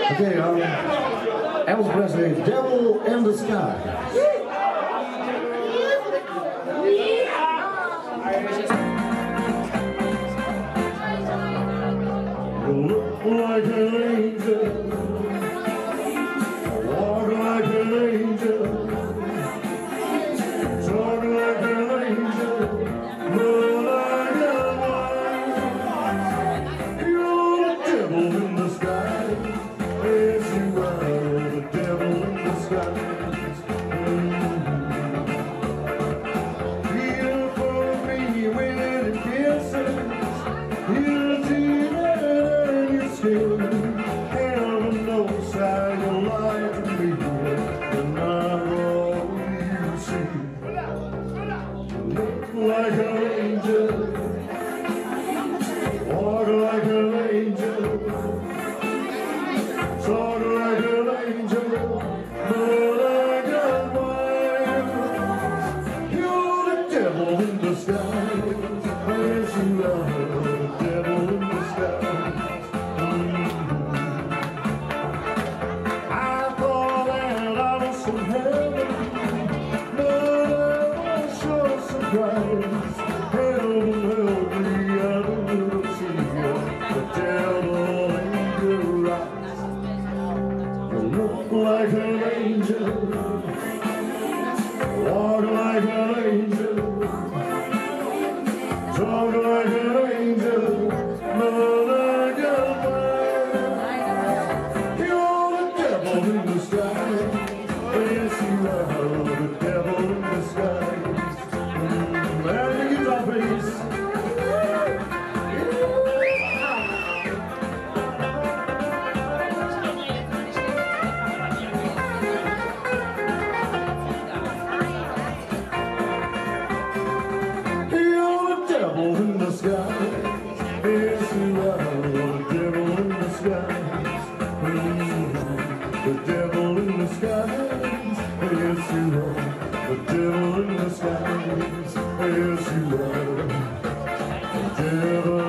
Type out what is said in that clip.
Okay, Elvis Presley, Devil in the Sky. You look like an angel, walk like an angel, talk like an angel, look like a wine. You're the devil in the sky. Yes, you are the devil in the sky. Feel for me when it kisses. You'll see that in your skin. Heaven knows how you lie to me, and not all you see. You look like an angel, walk like an angel, talk like an angel, look like a wife. You're the devil in the sky. Yes, you are the devil in the sky. I thought that I was from heaven, but I was sure surprised. Heaven help me, I don't see you, the devil in your eyes. You look like an angel, walk like an angel, talk like an angel, look like a man. You're the devil in the sky. Yes, you are the devil in the sky. There's the guitar, please. You're the devil in the sky. Yes, you are the devil in the sky. The devil in the sky. Yes, you are the devil in the sky. Yes, you are the devil.